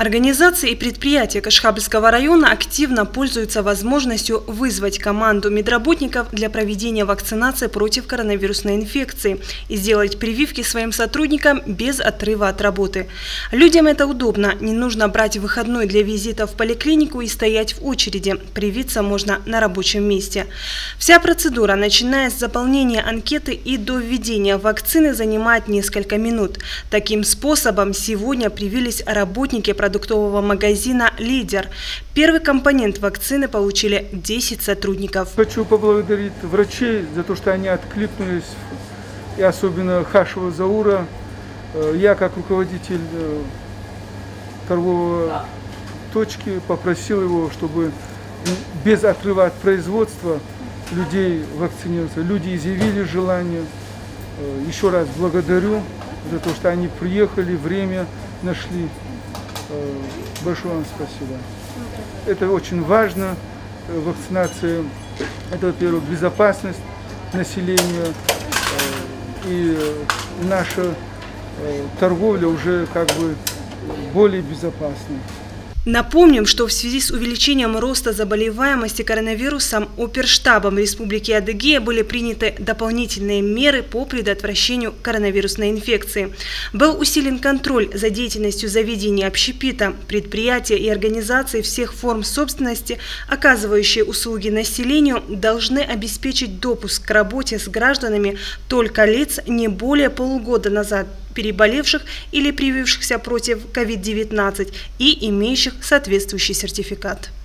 Организации и предприятия Кашхабльского района активно пользуются возможностью вызвать команду медработников для проведения вакцинации против коронавирусной инфекции и сделать прививки своим сотрудникам без отрыва от работы. Людям это удобно, не нужно брать выходной для визита в поликлинику и стоять в очереди. Привиться можно на рабочем месте. Вся процедура, начиная с заполнения анкеты и до введения вакцины, занимает несколько минут. Таким способом сегодня привились работники продуктового магазина «Лидер». Первый компонент вакцины получили 10 сотрудников. Хочу поблагодарить врачей за то, что они откликнулись, и особенно Хашева Заура. Я, как руководитель торговой точки, попросил его, чтобы без отрыва от производства людей вакцинироваться. Люди изъявили желание. Еще раз благодарю за то, что они приехали, время нашли. Большое вам спасибо. Это очень важно. Вакцинация – это, во-первых, безопасность населения, и наша торговля уже как бы более безопасна. Напомним, что в связи с увеличением роста заболеваемости коронавирусом оперштабом Республики Адыгея были приняты дополнительные меры по предотвращению коронавирусной инфекции. Был усилен контроль за деятельностью заведений общепита. Предприятия и организации всех форм собственности, оказывающие услуги населению, должны обеспечить допуск к работе с гражданами только лиц не более полугода назад переболевших или привившихся против COVID-19 и имеющих соответствующий сертификат.